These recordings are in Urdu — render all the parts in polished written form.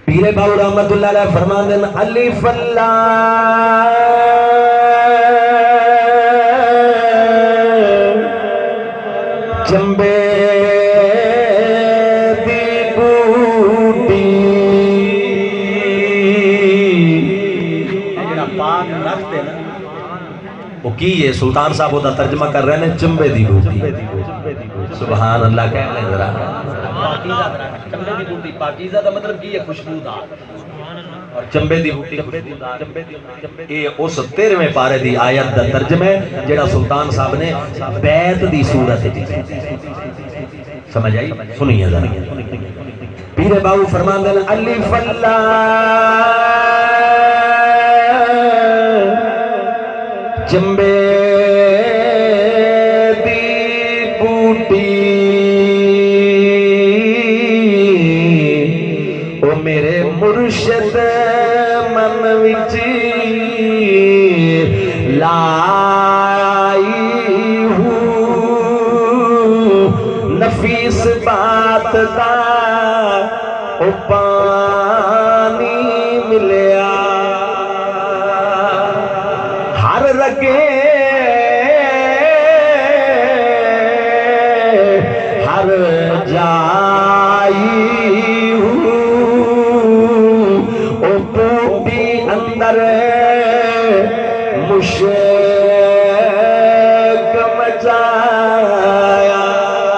پیر باو رحمت اللہ علیہ فرماندے ہیں الف اللہ چمبے دی بوٹی جڑا پاک رکھتے نا وہ کی ہے سلطان صاحب وہ ترجمہ کر رہے ہیں چمبے دی بوٹی سبحان اللہ کہہ لیں ذرا چمبے دی بوٹی پاکیزہ دا مطلب کی ہے خوشبودار اور چمبے دی بوٹی خوشبودار یہ اس 13ویں پارے دی آیت دا ترجمہ ہے جڑا سلطان صاحب نے بیت دی صورت دی سمجھ آئی سنیے ذرا پیر باو فرمان دے الف اللہ چمبے دی بوٹی او میرے مرشد من وچ لائی ہوں نفیس بات دا او پانی ملیا ہر رگے ہر جائی مشک مچایا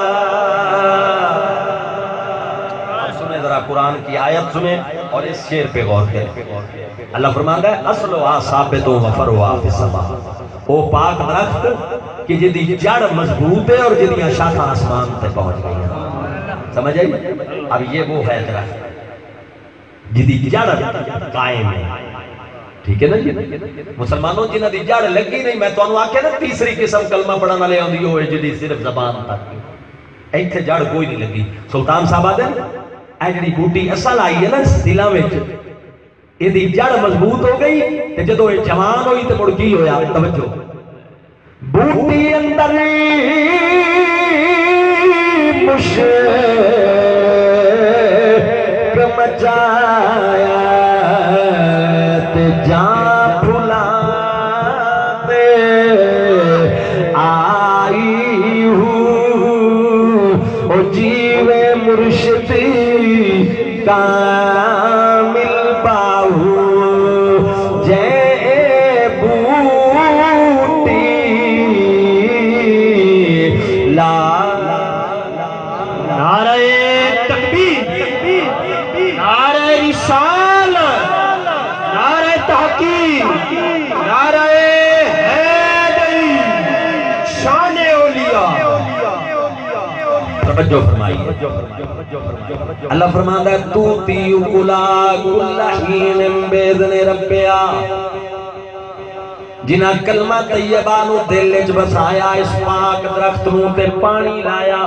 آپ سنیں ذرا قرآن کی آیت سنیں اور اس شعر پہ غور کریں اللہ فرماتا ہے اصلها ثابت و فرعها فی السماء وہ پاک درخت کہ جدی جڑ مضبوط ہے اور جدیاں شاخاں آسمان تے پہنچ گئی ہیں سمجھ آئی اب یہ وہ ہے درخت جدی جڑ قائم ہے ٹھیک ہے نا جی مسلمانوں جنہ دی جڑ لگی نہیں میں تو انہوں آکھے نا تیسری قسم کلمہ پڑھانا لے آن دی ہوئے جدی صرف زبان تک ایتھے جڑ کوئی نہیں لگی سلطان صاحب آدھے اے جڑی بوٹی اصل آئی ہے نا دلاں وچ یہ دی جڑ مضبوط ہو گئی تے جدوں یہ جوان ہوئی تے مڑ کی ہویا توجہ بوٹی اندر مشک مچایا جان بھلا دے آئی ہوں او جیوے مرشدی کامل باہو جے بوٹی لا نعرہ تکبیر نعرہ رسالت نعرہ تحقیق نعرہ حیدری شان اولیاء توجہ فرمائیے اللہ فرماتا ہے توتی اکلا کل حین بیذن ربیا جنہ کلمہ طیبہ نو دل وچ بسایا اس پاک درخت نو تے پانی لایا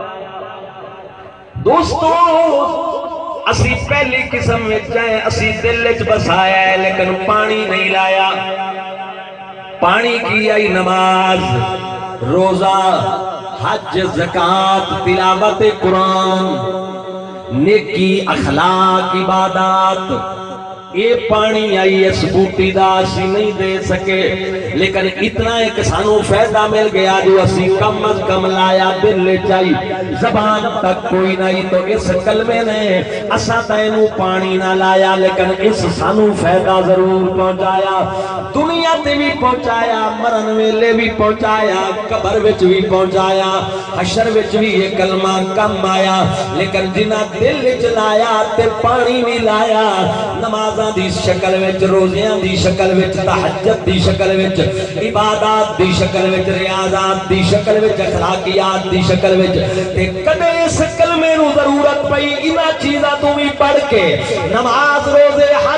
دوستو اسی پہلی قسم میں جائیں اسی دل وچ بسایا ہے لیکن پانی نہیں لایا پانی کی آئی نماز روزہ حج زکاة تلاوت قرآن نیکی اخلاق عبادات یہ پانی آئی اس بوٹی دا اسی نہیں دے سکے لیکن اتنا ایک سانو فائدہ مل گیا جو اسی کم از کم لایا دل چاہی زبان تک کوئی نہیں تو اس کلمے نے اسا تینو پانی نہ لایا لیکن اس سانو فائدہ ضرور پہنچایا دنیا تے بھی پہنچایا مرن ویلے بھی پہنچایا قبر وچ بھی پہنچایا حشر وچ بھی یہ کلمہ کم آیا لیکن جنہ دل وچ لایا تے پانی نہیں لایا نماز دی شکل وچ روزیاں دی شکل وچ تہجد دی شکل وچ عبادات دی شکل وچ ریاضات دی شکل وچ اخلاقیات دی شکل وچ تے کدے اس کلمے نو ضرورت پئی انہاں چیزاں تو بھی پڑھ کے نماز روزے حج زکات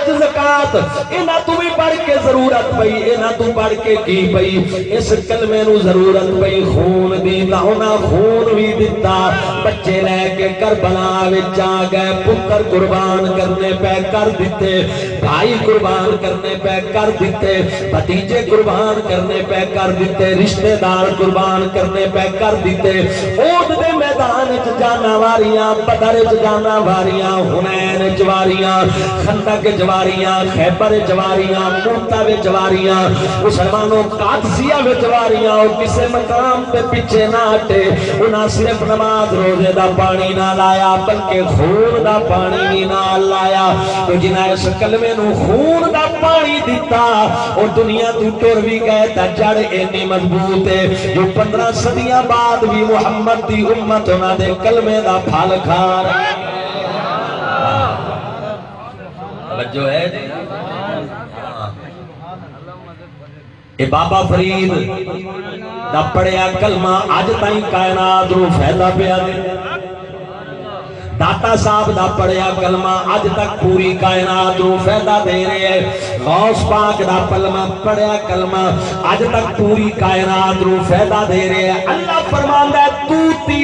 نجات انہاں تو بھی بڑھ کے ضرورت پئی انہاں تو بڑھ کے کی پئی اس کلمے نو ضرورت پئی خون دی تا انہاں خون بھی دتا بچے لے کے کربلا وچ آ گئے پتر قربان کرنے پہ کر دیتے بھائی قربان کرنے پہ کر دیتے بھتیجے قربان کرنے پہ کر دیتے رشتہ دار قربان کرنے پہ کر دیتے احد دے میدان وچ جانا واریاں بدر وچ جانا واریاں حنین وچ واریاں خندق وچ واریاں خیبر وچ واریاں موتا وچ واریاں مسلمانوں قادسیہ وچ واریاں اور کسے مقام پہ پیچھے نہ ہٹے انہاں صرف نماز روزے دا پانی نہ لایا بلکہ خون دا پانی بھی نہ لایا تو جنہاں اس کلمے نو خون دا پانی دیتا اور دنیا تو ٹر بھی گئے تا جڑ اتنی مضبوط ہے جو 15 صدیاں بعد بھی محمد دی امت انہاں دے کلمے دا پھل کھا رہا ہے توجہ ہے جی اے بابا فرید دا پڑھیا کلمہ آج تائیں کائنات رو فائدہ پیا دے داتا صاحب دا پڑھیا کلمہ آج تک پوری کائنات رو فائدہ دے رہے ہیں غوث پاک دا پڑھیا کلمہ آج تک پوری کائنات رو فائدہ دے رہے ہیں اللہ فرماندہ ہے توتی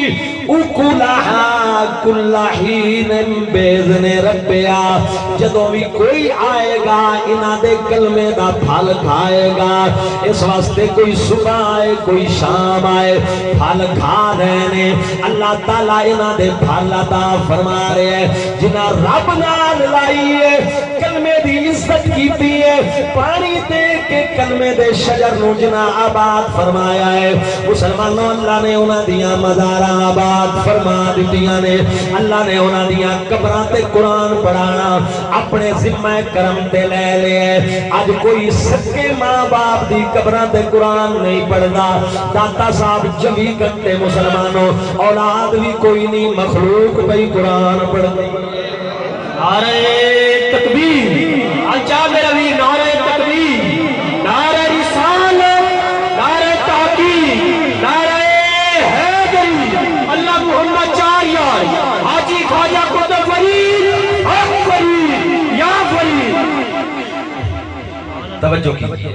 اکلہا کل حین بیزن ربیا جدوں بھی کوئی آئے گا انہاں دے کلمے دا پھل کھائے گا اس واسطے کوئی صبح آئے کوئی شام آئے پھل کھا رہے نے اللہ تعالیٰ انہاں دے پھل عطا فرما رہے ہیں جنہاں رب نال لائیے کلمے دی عزت کیتی ہے پانی دے کے کلمے دے شجر نو جنہاں آباد فرمایا ہے مسلمانوں اللہ نے انہاں دیاں مزاراں آباد فرما دیتیاں نے اللہ نے انہاں دیاں قبراں تے قرآن پڑھانا اپنے ذمہ کرم تے لے لے آج کوئی سکے ماں باپ دی قبراں تے قرآن نہیں پڑھدا داتا صاحب 24 گھنٹے مسلمانوں اولاد بھی کوئی نہیں مخلوق پہ قرآن پڑھدی نعرہ تکبیر اچھا میرا بھی نعرہ تکبیر نعرہ رسالت نعرہ تحقیق نعرہ حیدری اللہ محمد چار یار حاجی خواجہ قطب فرید حق فرید یا فرید توجہ کیجئے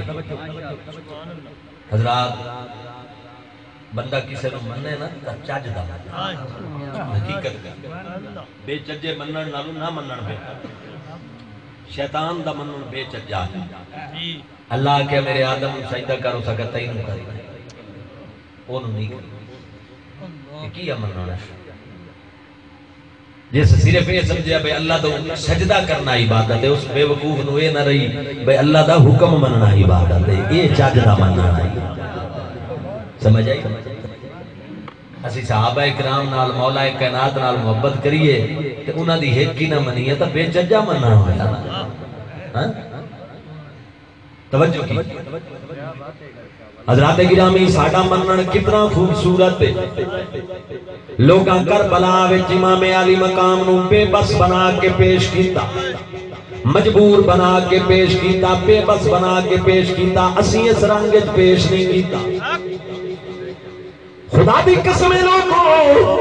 حضرات بندہ کسے نو مننے نا تا چاج دا حقیقت بے چجے منن نالو نہ منن بے شیطان دا منن بے چجا اللہ کہ میرے آدم سجدہ کرو سکتا ہی نہیں کری انہوں نہیں کری کیا مننا ہے جیسے صرف یہ سمجھے بھئی اللہ تو سجدہ کرنا عبادت ہے اس بے وقوف نو یہ نہ رہی بھئی اللہ دا حکم مننا عبادت ہے یہ چاج دا مننا ہے سمجھ آئی اسی صحابہ اکرام نال مولا کائنات نال محبت کریے تے انہاں دی ہیک کی نہ منیے تا بے چجا مننا ہویا نا توجہ کی حضرات گرامی ساڈا منن کتنا خوبصورت ہے لوگاں کربلا وچ امام علی مقام نو بے بس بنا کے پیش کیتا مجبور بنا کے پیش کیتا بے بس بنا کے پیش کیتا اسی اس رنگ وچ پیش نہیں کیتا خدا دی قسم لوگوں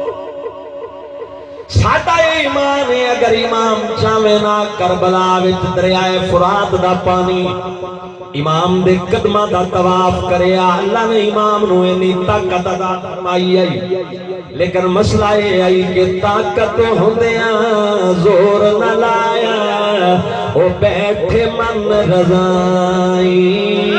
ساڈا ایمان ہے اگر امام چاہے نا کربلا وچ دریائے فرات دا پانی امام دے قدمہ دا طواف کرے اللہ نے امام نو انی طاقت عطا فرمائی ہے لیکن مسئلہ یہ آئی کہ طاقت ہوندیاں زور نہ لایا او بیٹھے من رضائی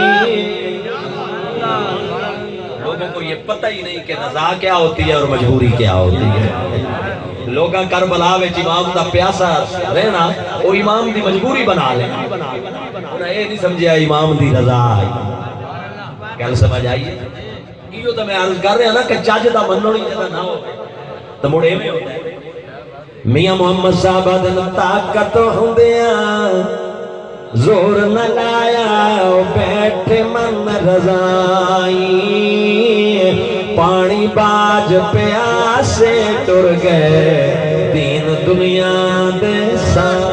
لوگوں کو یہ پتہ ہی نہیں کہ رضا کیا ہوتی ہے اور مجبوری کیا ہوتی ہے لوگاں کربلا وچ امام دا پیاسا رہنا وہ امام دی مجبوری بنا لینا انہیں یہ نہیں سمجھے امام دی رضا ہے کیا سمجھ آئیے یہ تو میں عرض کر رہے ہیں نا کہ چاج دا منو نہیں جدا نہ ہو تو مڑے میں ہوتا ہے میاں محمد صاحب دن طاقت ہوندیاں زور نہ لایا بیٹھے من رضائی پانی باج پیاسے ٹر گئے دین دنیا دے ساتھ